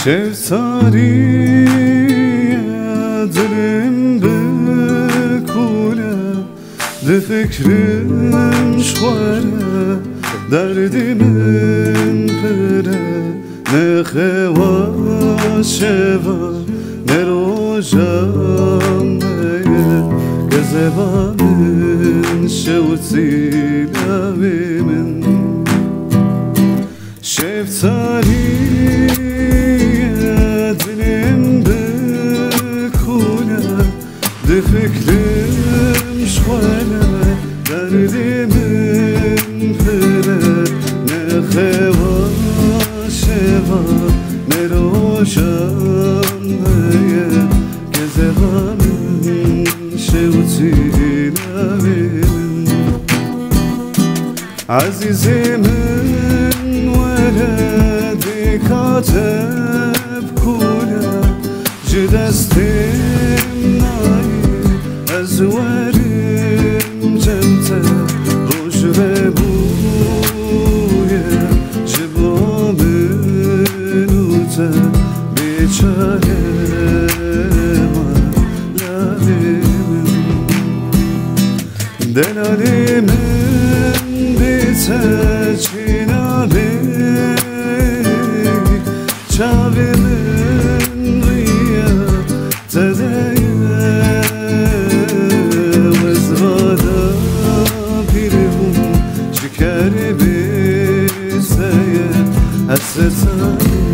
شفتاری دلم بکوله ده فکرم شواره دردیم پره نخه و شوا نروجم میه گزبانن شوتی لبیمن شفتاری ده فکرم شوانه دردیمن پره نخه و شوا نروشم میه گزبانن شوتی لبیمن عزیزی من ولدی کاتب کوله جدستیم از ورم جمته روش و بویه جبا منوته بیچاره من لبیم دلالی من بیته چینالی چاوی من ریه تده Hasret